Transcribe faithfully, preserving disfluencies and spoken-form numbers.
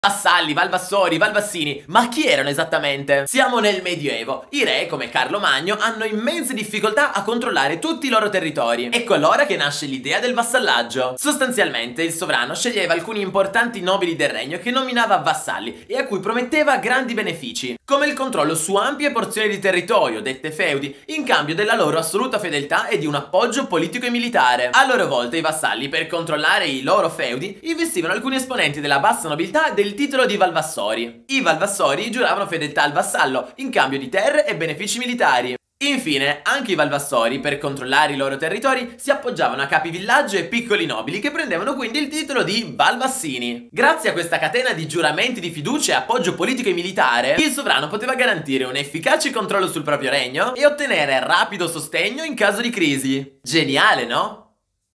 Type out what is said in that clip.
Vassalli, Valvassori, Valvassini, ma chi erano esattamente? Siamo nel Medioevo. I re, come Carlo Magno, hanno immense difficoltà a controllare tutti i loro territori. Ecco allora che nasce l'idea del vassallaggio. Sostanzialmente il sovrano sceglieva alcuni importanti nobili del regno che nominava vassalli e a cui prometteva grandi benefici, come il controllo su ampie porzioni di territorio, dette feudi, in cambio della loro assoluta fedeltà e di un appoggio politico e militare. A loro volta i vassalli, per controllare i loro feudi, investivano alcuni esponenti della bassa nobiltà del titolo di Valvassori. I Valvassori giuravano fedeltà al vassallo in cambio di terre e benefici militari. Infine, anche i Valvassori, per controllare i loro territori, si appoggiavano a capi villaggio e piccoli nobili che prendevano quindi il titolo di Valvassini. Grazie a questa catena di giuramenti di fiducia e appoggio politico e militare, il sovrano poteva garantire un efficace controllo sul proprio regno e ottenere rapido sostegno in caso di crisi. Geniale, no?